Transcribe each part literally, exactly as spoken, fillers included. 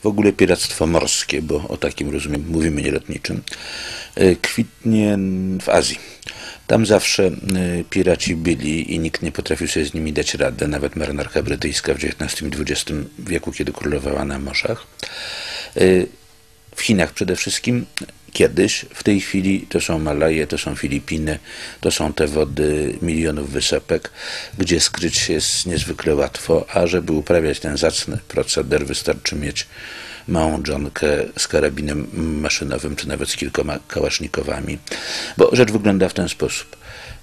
w ogóle piractwo morskie, bo o takim, rozumiem, mówimy, nie lotniczym, kwitnie w Azji. Tam zawsze piraci byli i nikt nie potrafił sobie z nimi dać radę, nawet marynarka brytyjska w dziewiętnastym i dwudziestym wieku, kiedy królowała na morzach. W Chinach przede wszystkim kiedyś, w tej chwili to są Malaje, to są Filipiny, to są te wody milionów wysepek, gdzie skryć się jest niezwykle łatwo, a żeby uprawiać ten zacny proceder, wystarczy mieć małą dżonkę z karabinem maszynowym, czy nawet z kilkoma kałasznikowami. Bo rzecz wygląda w ten sposób.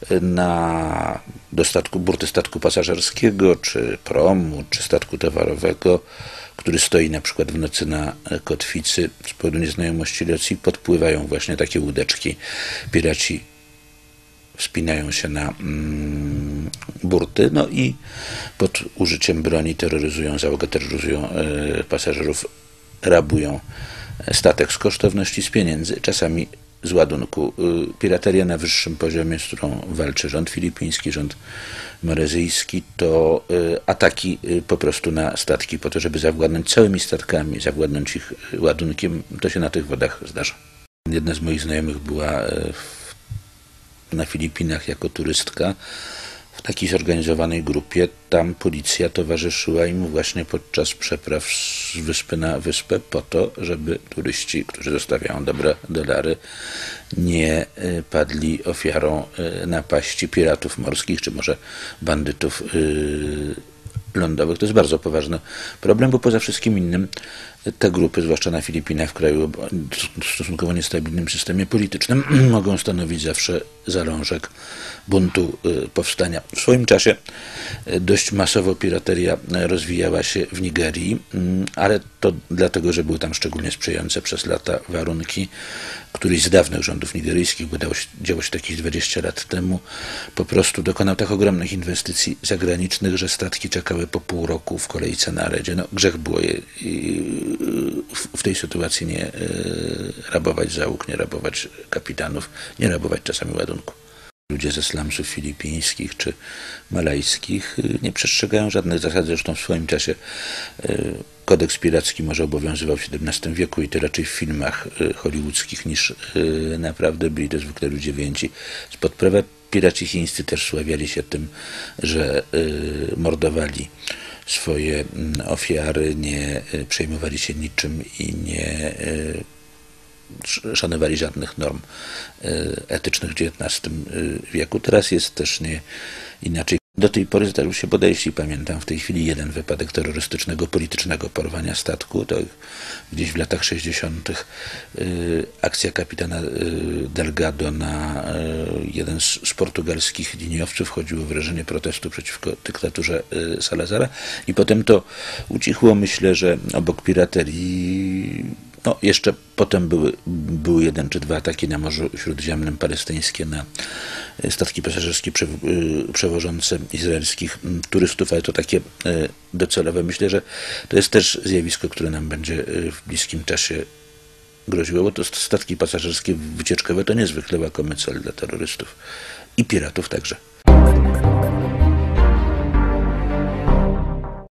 Na do statku, burty statku pasażerskiego, czy promu, czy statku towarowego, który stoi na przykład w nocy na kotwicy, z powodu nieznajomości locji, podpływają właśnie takie łódeczki. Piraci wspinają się na mm, burty, no i pod użyciem broni terroryzują załogę, terroryzują e, pasażerów, rabują statek z kosztowności, z pieniędzy, czasami z ładunku. Pirateria na wyższym poziomie, z którą walczy rząd filipiński, rząd malayzyjski, to ataki po prostu na statki po to, żeby zawładnąć całymi statkami, zawładnąć ich ładunkiem. To się na tych wodach zdarza. Jedna z moich znajomych była w, na Filipinach jako turystka w takiej zorganizowanej grupie. Tam policja towarzyszyła im właśnie podczas przepraw z wyspy na wyspę po to, żeby turyści, którzy zostawiają dobre dolary, nie padli ofiarą napaści piratów morskich, czy może bandytów lądowych. To jest bardzo poważny problem, bo poza wszystkim innym te grupy, zwłaszcza na Filipinach, w kraju o stosunkowo niestabilnym systemie politycznym, mogą stanowić zawsze zalążek buntu, powstania. W swoim czasie dość masowo pirateria rozwijała się w Nigerii, ale to dlatego, że były tam szczególnie sprzyjające przez lata warunki. Któryś z dawnych rządów nigeryjskich, bo dało się, działo się to jakieś dwadzieścia lat temu, po prostu dokonał tak ogromnych inwestycji zagranicznych, że statki czekały po pół roku w kolejce na redzie. No, grzech było je w tej sytuacji nie rabować załóg, nie rabować kapitanów, nie rabować czasami ładunku. Ludzie ze slumsów filipińskich czy malajskich nie przestrzegają żadnych zasad. Zresztą w swoim czasie kodeks piracki może obowiązywał w siedemnastym wieku i to raczej w filmach hollywoodzkich niż naprawdę byli to zwykle ludzie wyjęci spod prawa. Piraci chińscy też sławiali się tym, że mordowali swoje ofiary, nie przejmowali się niczym i nie szanowali żadnych norm etycznych w dziewiętnastym wieku. Teraz jest też nie inaczej. Do tej pory zdarzył się, bodaj jeśli pamiętam, w tej chwili jeden wypadek terrorystycznego, politycznego porwania statku. To gdzieś w latach sześćdziesiątych akcja kapitana Delgado na jeden z, z portugalskich liniowców. Chodziło o wyrażenie protestu przeciwko dyktaturze Salazara i potem to ucichło. Myślę, że obok piraterii no, jeszcze potem były, były jeden czy dwa ataki na Morzu Śródziemnym palestyńskie na statki pasażerskie przewożące izraelskich turystów, ale to takie docelowe. Myślę, że to jest też zjawisko, które nam będzie w bliskim czasie groziło, bo to statki pasażerskie wycieczkowe to niezwykle łakomy cel dla terrorystów i piratów także.